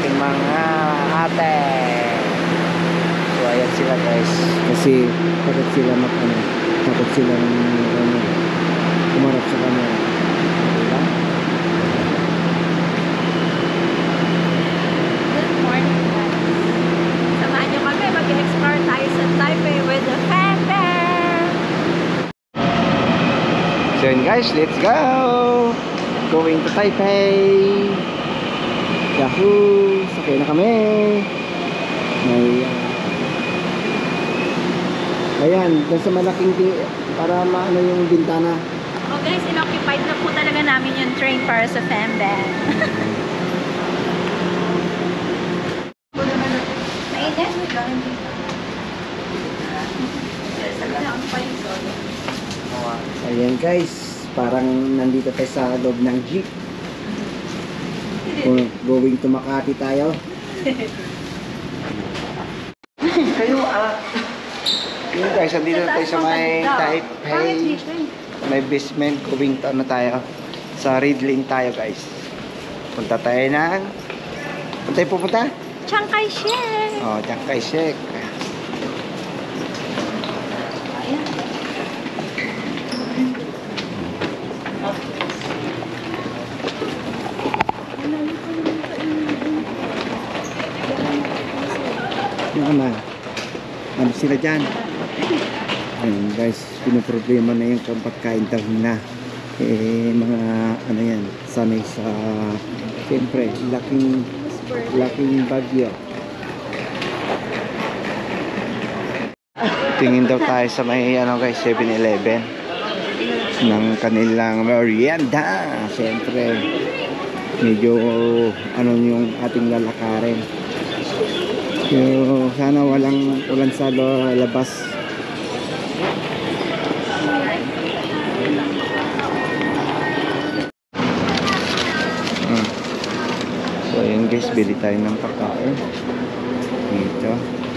aking mga ate. So ayan sila guys, kasi takot sila takot sila umarap sa camera, diba? Good morning guys. Samahan nyo kami, mag-explore tayo sa Taipei with the Fan Bear. So yun guys, let's go! Going to Taipei. Yahoo! Sakay na kami. Ayan, dun sa malaking para maano yung bintana. Oh guys, inoccupied na po talaga namin yung train para sa Fan Bear. Ayan guys, parang nandito tayo sa loob ng jeep. Going to Makati tayo. Kayo yun guys, nandito tayo sa may Taipei. May basement, going to tayo. Sa Ridley tayo guys. Punta tayo ng... Punta tayo pupunta? Chiang Kai-shek. Oh, Chiang Kai-shek. Ano sila dyan? Ayun guys, pinoproblema na yung pagkain daw na mga ano yan, sanay sa siyempre laking bagyo. Tingin daw tayo sa may ano guys, 7-Eleven ng kanilang merienda. Siyempre medyo ano yung ating lalakarin. So, sana walang ulan sa labas. So ayun guys, bili tayo ng pagkain dito.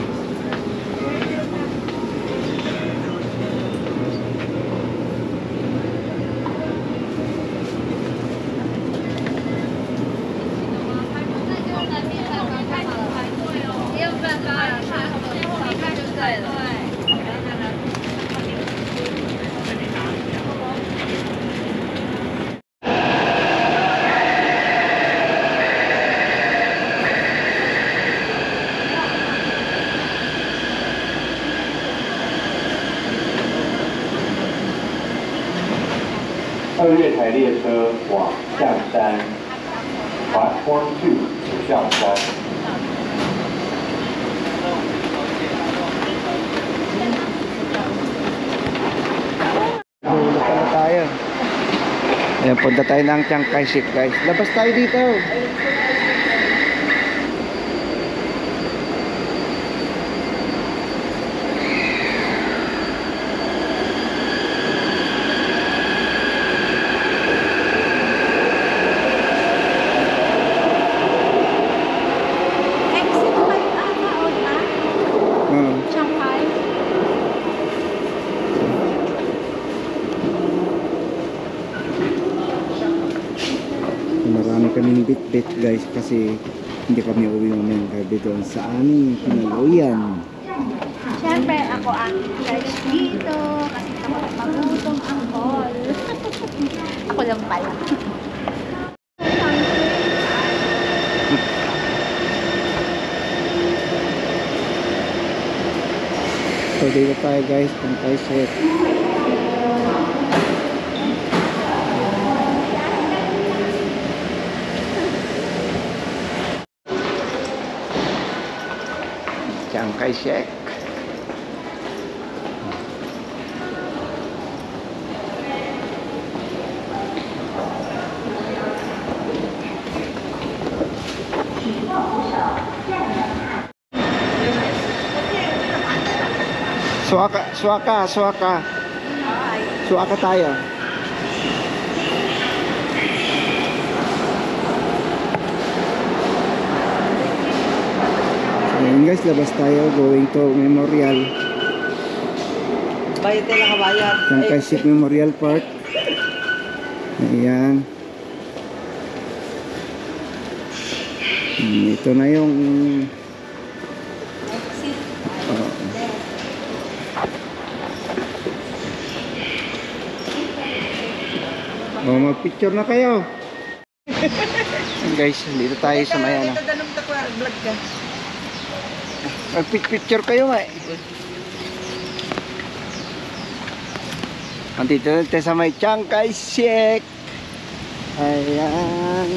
2月台列车往象山 Platform 2 象山。 Tayo. Ayan, punta tayo ng Chiang Kai-shek guys. Labas tayo dito. Marami kaming bit-bit guys kasi hindi kami uwi ng gabi doon sa aming pinaluyan. Siyempre, ako ang charge dito kasi magutom ang call. Ako lang pala. So dito tayo guys, kung tayo set. Chiang Kai-shek. Suaka tayo. Ayan guys, labas tayo going to Memorial. Bayad tayo lang kabayad. Chiang Kai-shek Memorial Park. Ayan. Ito na yung oh. Oh, mag-picture na kayo. Guys, dito tayo sa may ano. Mag-picture kayo nga eh. Andito tayo sa may Chiang Kai-shek. Ayan.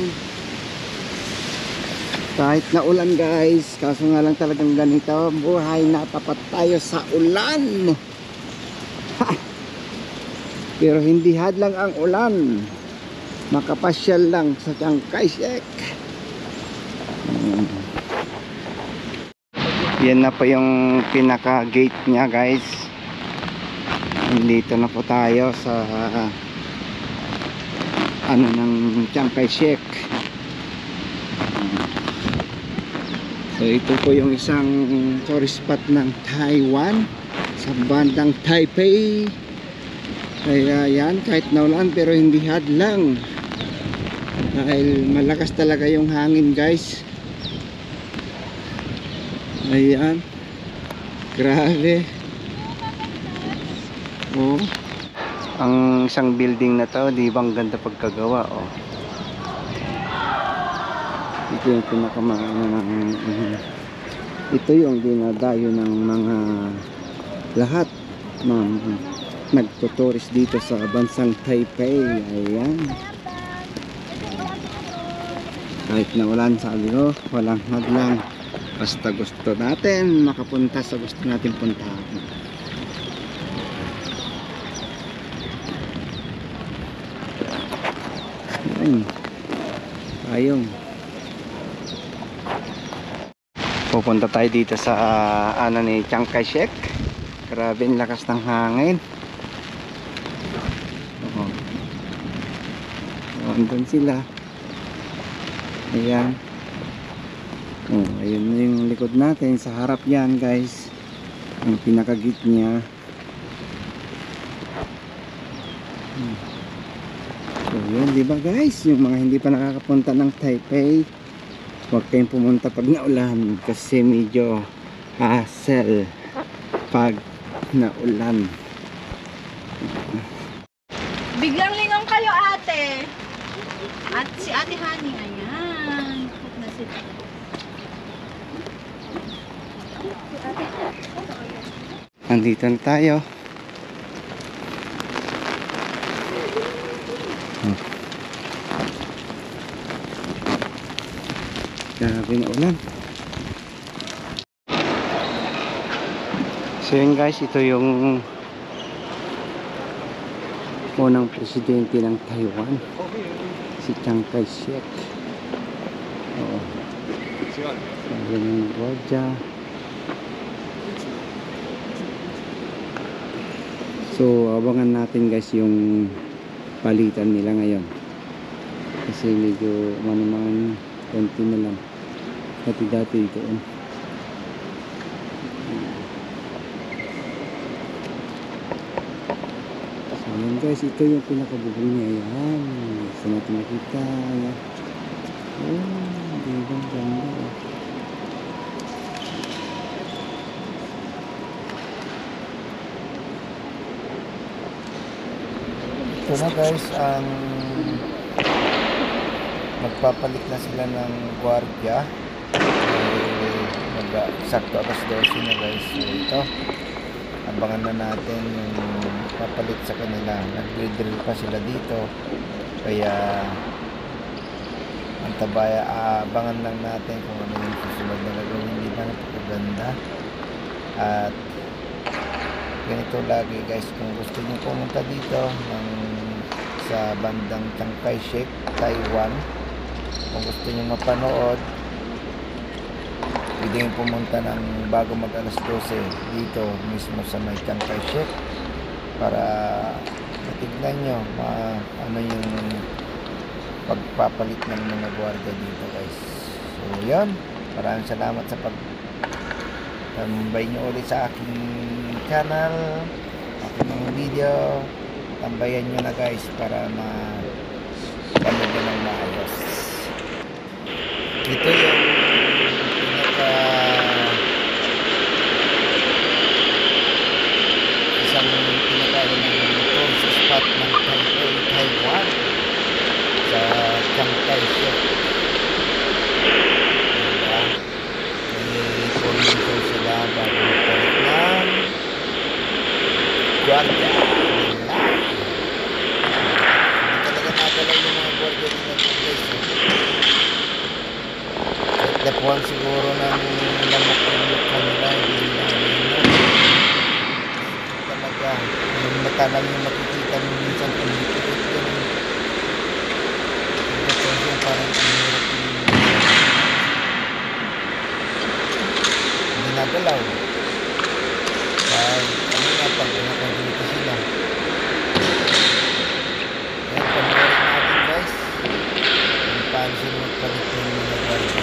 Kahit na ulan guys, kaso nga lang talagang ganito buhay, natapat tayo sa ulan. Ha! Pero hindi hadlang ang ulan, makapasyal lang sa Chiang Kai-shek. Yan na po yung pinaka gate nya guys. Dito na po tayo sa ano ng Chiang Kai-shek. So ito po yung isang tourist spot ng Taiwan sa bandang Taipei. Kaya yan, kahit naulan pero hindi hadlang dahil malakas talaga yung hangin guys. Ayan, grabe. Oh, ang isang building na to, di bang ganda pagkagawa. Oh, ito yung ito yung dinadayo ng mga lahat ng nagtuturist dito sa bansang Taipei. Ayan, kahit na ulan, sabi ko, walang hadlang basta gusto natin makapunta sa gusto natin puntahan. Ayan, ayong pupunta tayo dito sa ano ni Chiang Kai-shek. Grabe ang lakas ng hangin. Andun sila. Ayan. Oh, ayun na yung likod natin. Sa harap yan guys, ang pinakagit niya. So yun, diba guys, yung mga hindi pa nakakapunta ng Taipei, huwag kayong pumunta pag naulan kasi medyo hassle pag naulan. Biglang lingon kayo ate. At si Ate Honey, ayan. Na si Andito na tayo. Grabe na ulan. So yun guys, ito yung unang presidente ng Taiwan, si Chiang Kai-shek. Oo. Ayan yung Georgia. So abangan natin guys yung palitan nila ngayon kasi medyo manuman konti na lang pati dati doon. So yun guys, ito yung pinakabubong niya. Ayan, gusto natin makita. Ayan. Oh, diba ganda. Ito na guys, ang magpapalit na sila ng gwardiya. Eksakto alas 12 na guys. So ito, abangan na natin yung papalit sa kanila. Nagdrill pa sila dito, kaya ang tabaya, abangan lang natin kung ano yung susunod na gagawin. Hindi ba napakaganda? At ganito lagi guys, kung gusto nyo pumunta dito sa bandang Chiang Kai-shek, Taiwan, kung gusto nyo mapanood, pwede nyo pumunta ng bago mag alas 12 dito mismo sa may Chiang Kai-shek para matignan nyo ano yung pagpapalit ng mga gwardiya dito guys. So yun, maraming salamat sa pagtambay nyo ulit sa aking channel, aking mga video. Tambayan nyo na guys para mapanood nyo ng maayos. Ito yung lamok yung kanila, hindi na talaga. Yung mata lang yung makikita mo minsan pumipikit yan. Yung parang hirap yung ginagalaw. Dahil ano nga pag nakadito sila. Ayan, panoorin natin guys. Kung paano sila magpalit ng mga driver.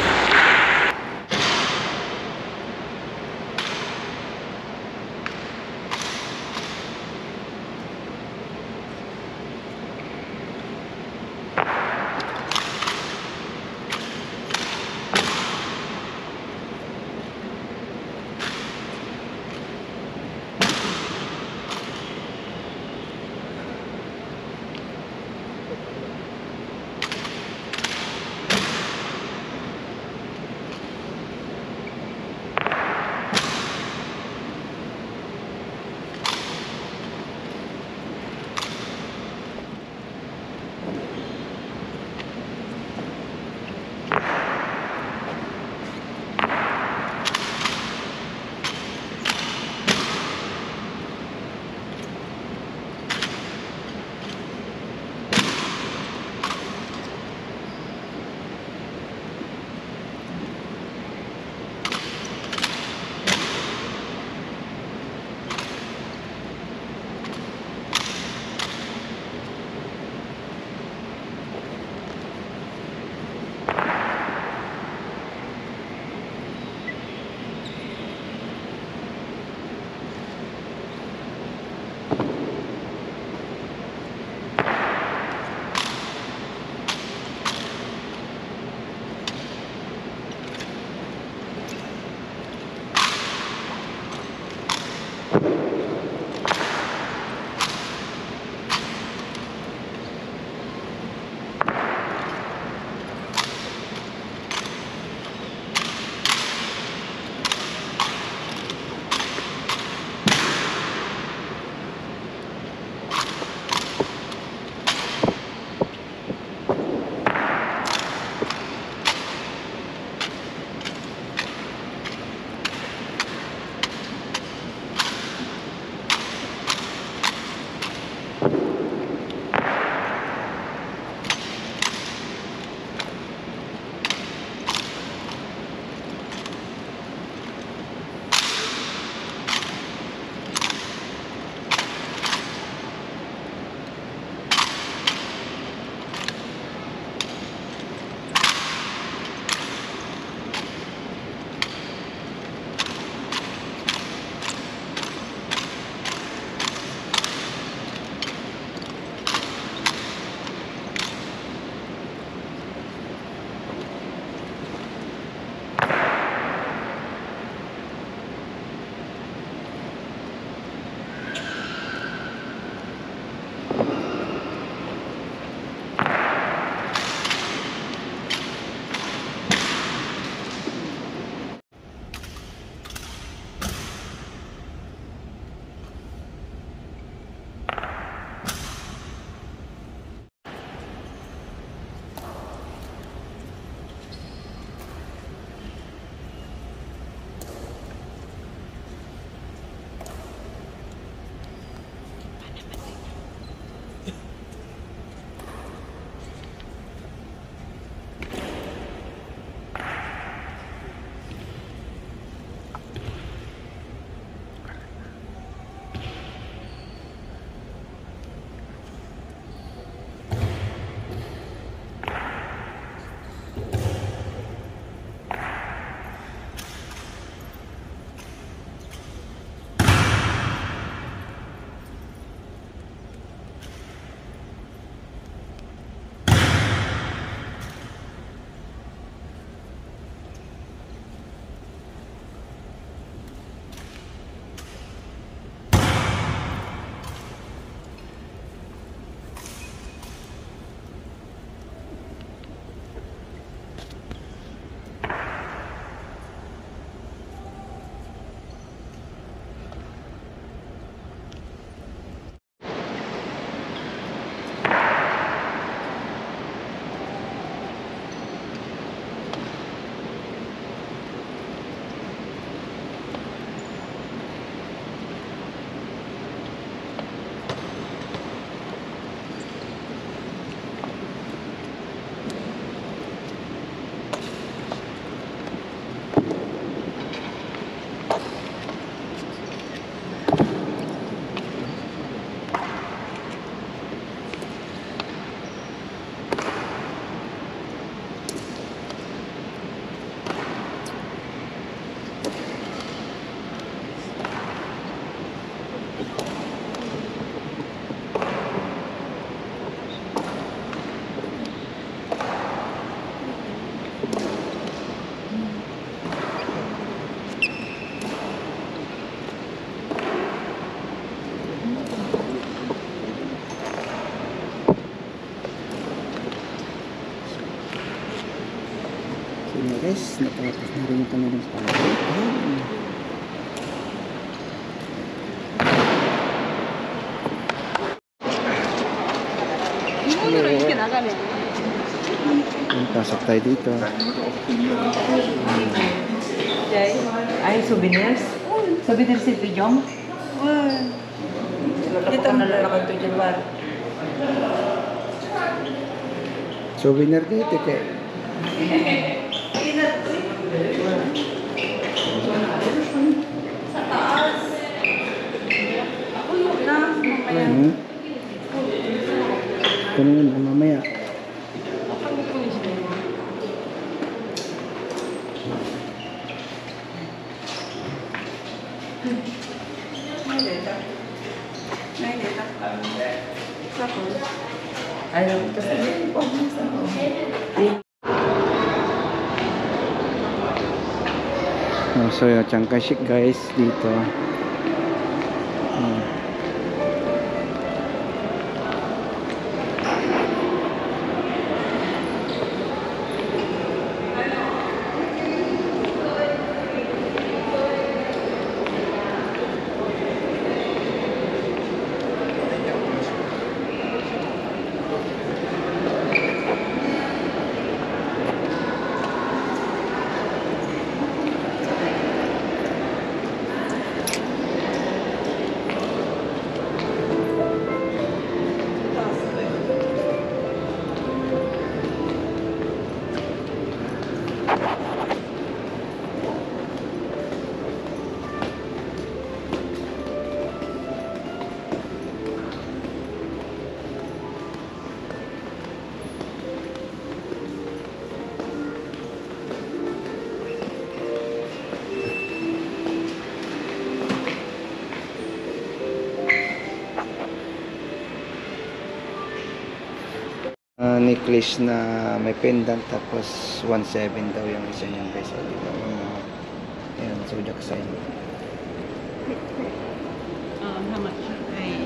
natapos na rin yung kanilang party. Pasok tayo dito. Ay, souvenirs? Souvenirs si Tujong? Dito na lalakad to dyan, War. Souvenir dito kay. Kunin mo mamaya. Ayaw, kasi hindi po. So yung Chiang Kai-shek guys dito. Necklace na may pendant tapos 1.7 daw yung isa niyan guys. Dito ayan, zodiac sign. How much? Ay,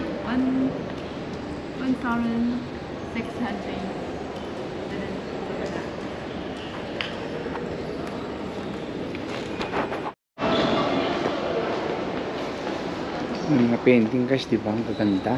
1,600. Mga painting guys, di ba? Ang gaganda.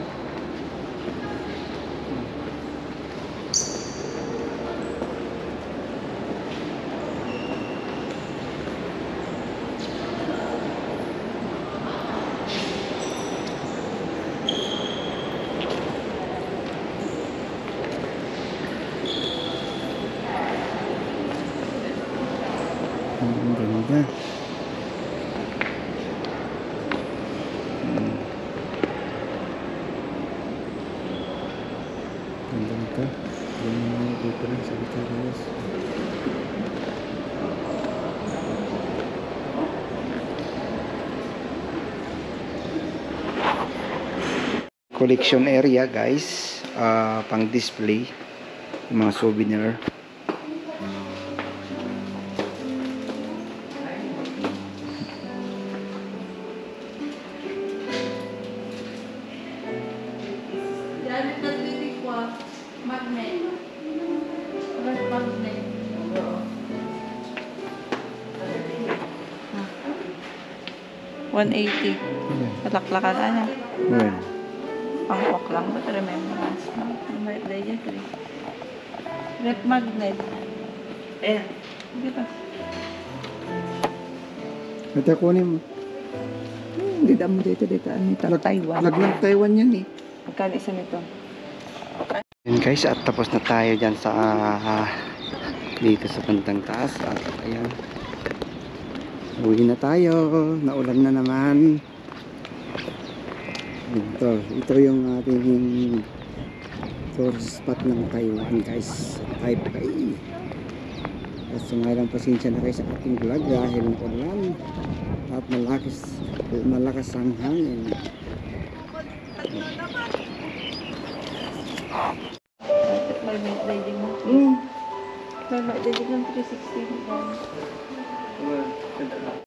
Ang ganda. Ganda nito. Yan yung mga dito lang sa Vitalios. Collection area guys. Pang display. Yung mga souvenir. Gamit na lilig ko, magnet. Magnet. 180. Palaklakan na. Well, Pangkok lang ba? Remembrance. May dietary. Red magnet. Eh. Sige pa. ito kunin mo. Hindi mo dito. Ano ito? Taiwan. Lag ng Taiwan yan eh. Magkano isa nito? Ayan guys, at tapos na tayo dyan sa dito sa bandang taas. At ayan, uwi na tayo. Naulan na naman. Ito yung ating tourist spot ng Taiwan guys, Taipei. At sumayang pasensya na kayo sa ating vlog dahil ng ulan at malakas ang hangin. May dating mo. May dating ng 360.